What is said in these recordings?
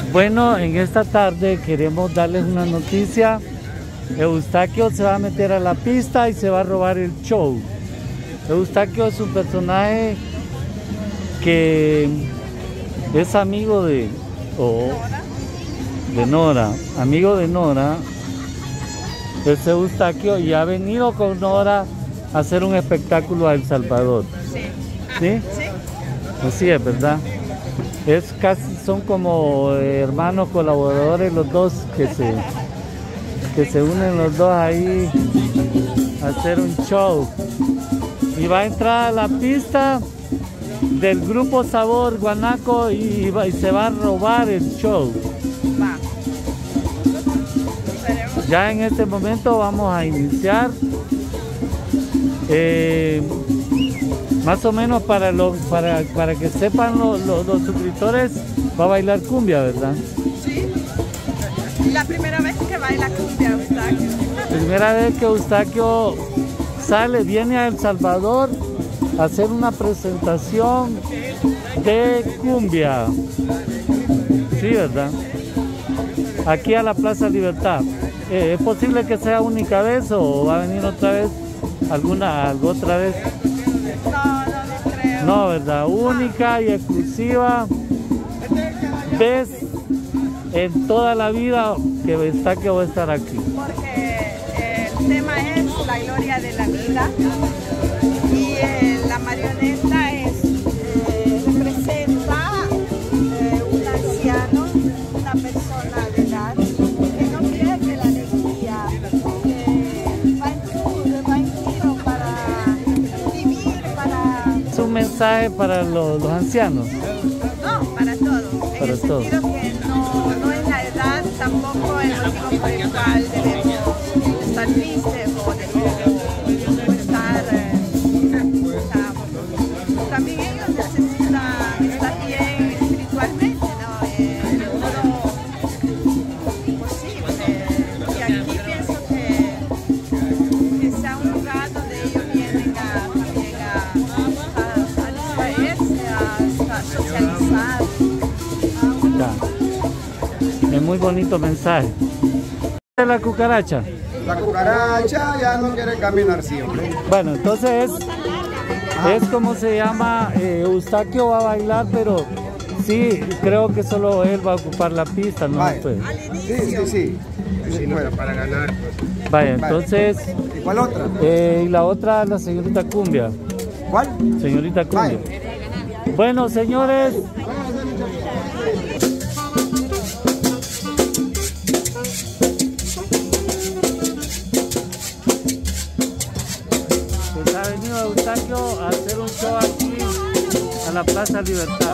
Bueno, en esta tarde queremos darles una noticia. Eustaquio se va a meter a la pista y se va a robar el show. Eustaquio es un personaje que es amigo de Nora, amigo de Nora. Es Eustaquio y ha venido con Nora a hacer un espectáculo a El Salvador. Sí. ¿Sí? Sí. Así es, ¿verdad? Es casi, son como hermanos colaboradores los dos que se unen los dos ahí a hacer un show. Y va a entrar a la pista del grupo Sabor Guanaco y se va a robar el show. Va. Ya en este momento vamos a iniciar. Más o menos para que sepan los suscriptores, va a bailar cumbia, ¿verdad? Sí. La primera vez que baila cumbia, Eustaquio. Primera vez que Eustaquio viene a El Salvador a hacer una presentación de cumbia. Sí, ¿verdad? Aquí a la Plaza Libertad. ¿Es posible que sea única vez o va a venir otra vez? ¿Alguna otra vez? No creo. No, ¿verdad? Única y exclusiva vez en toda la vida que Eustaquio va a estar aquí. Porque el tema es la gloria de la vida y la marioneta representa un anciano, una persona de edad que no pierde la alegría, que va en giro para vivir, para... ¿Es un mensaje para los ancianos? No, para todos. Para en el todos. sentido que no es la edad, tampoco el motivo por el cual debemos estar tristes o debemos estar... también ellos necesitan estar bien espiritualmente, ¿no? Todo posible. Y aquí pienso que sea un lugar donde ellos vienen también a distraerse, a socializar. Ya. Es muy bonito mensaje. ¿La cucaracha? La cucaracha ya no quiere caminar siempre. Bueno, entonces es como se llama, Eustaquio va a bailar, pero sí, creo que solo él va a ocupar la pista, ¿no? Vaya. Pues. Sí. Bueno, para ganar. Vaya, entonces, ¿Y cuál otra? y la otra, la señorita Cumbia. ¿Cuál? Señorita Cumbia. Vaya. Bueno, señores. Pues ha venido Eustaquio a hacer un show aquí a la Plaza Libertad.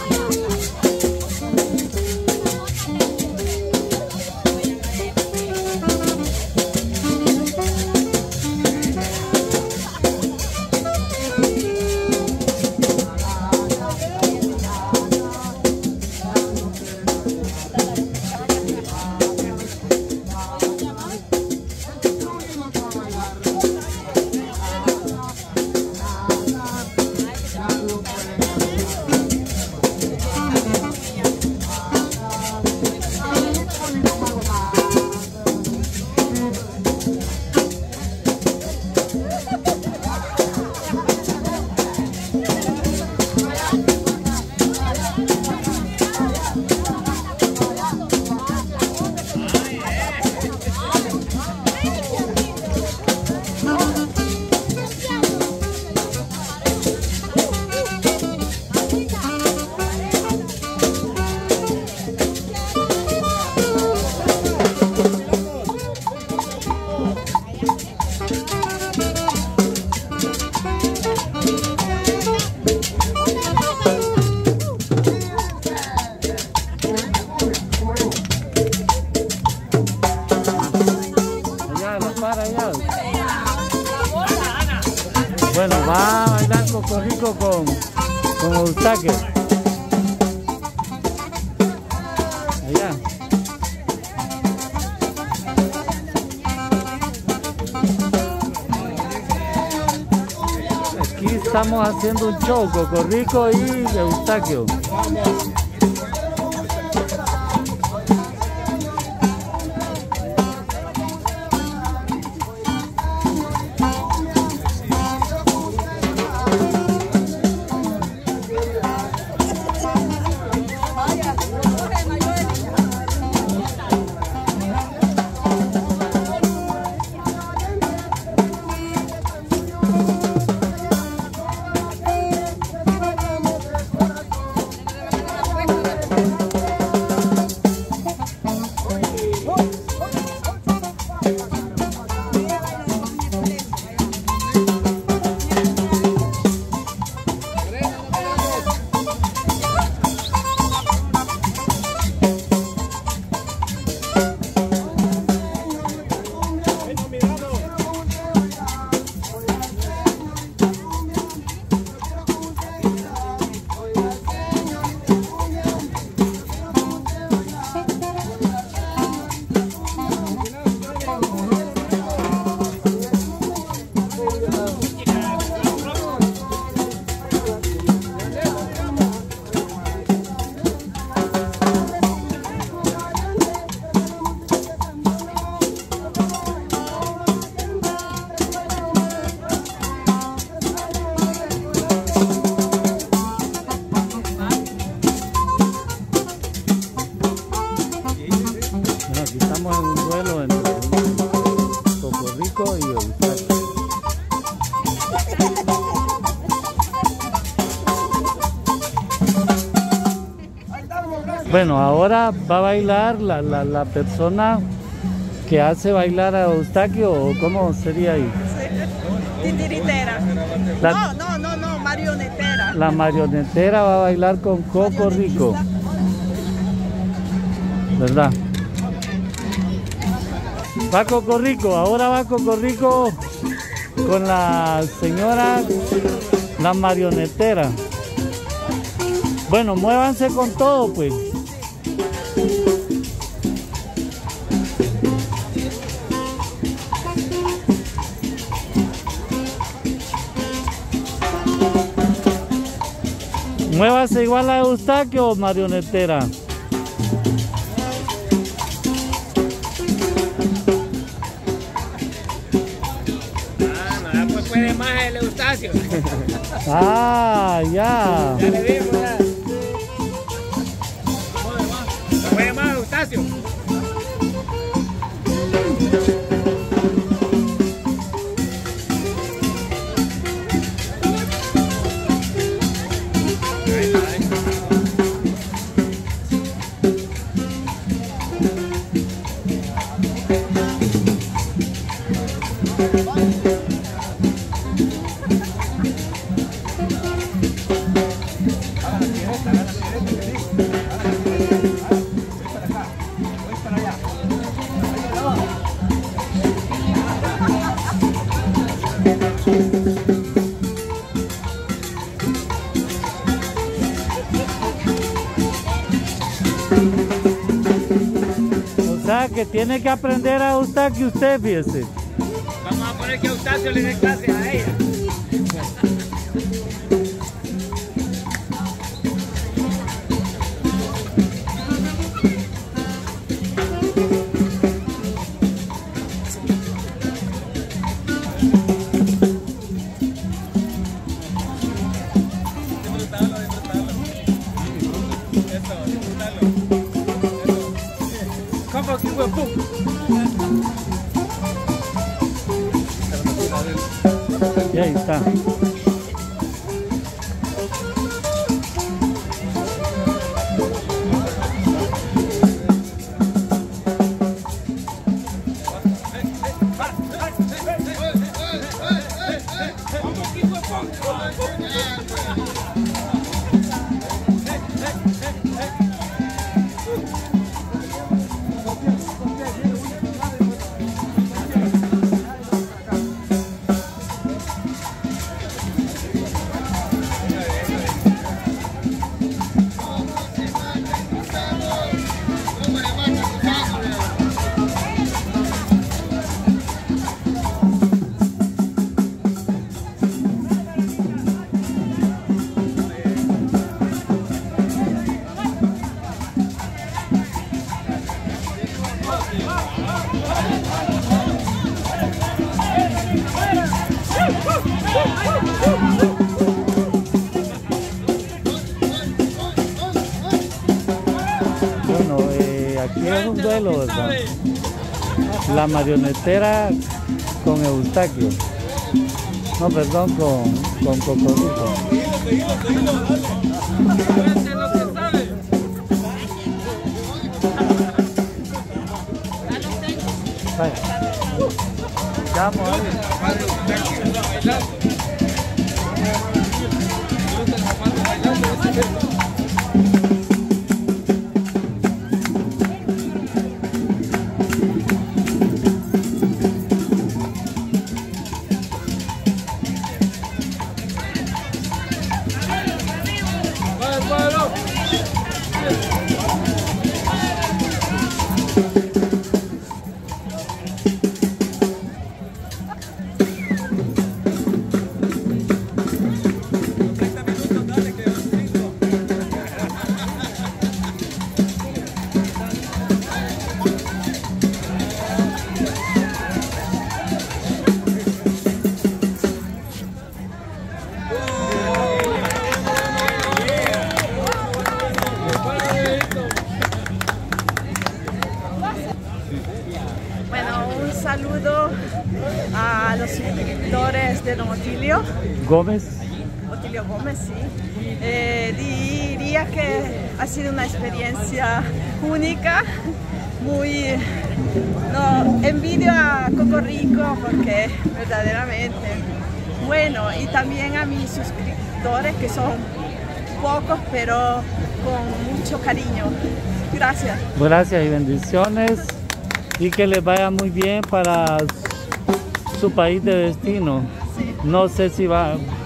Bueno, va a bailar Cocorico con Eustaquio. Allá. Aquí estamos haciendo un show, Cocorico y Eustaquio. Bueno, ahora va a bailar la persona que hace bailar a Eustaquio, ¿o cómo sería ahí? Sí. Titiritera. No, marionetera. La marionetera va a bailar con Coco Rico, ¿verdad? Va Coco Rico, ahora va Coco Rico con la señora, la marionetera. Bueno, muévanse con todo, pues. Muévase igual a Eustaquio, marionetera. No, pues puede más el Eustaquio. Ah, ya. Ya le digo, ya. No puede más Eustaquio. O sea que tiene que aprender a Eustaquio usted, fíjese. Vamos a poner que Eustaquio le dé clase a ella. Y ahí está. Bueno, aquí es un duelo, ¿verdad? La marionetera con Eustaquio. No, perdón, con Coco Rico. Vaya. Vamos saludo a los suscriptores de Don Otilio. Gómez. Otilio Gómez, sí. Diría que ha sido una experiencia única, muy... envidio a Cocorico porque verdaderamente bueno, y también a mis suscriptores que son pocos pero con mucho cariño. Gracias. Gracias y bendiciones y que les vaya muy bien para su país de destino. Sí. No sé si va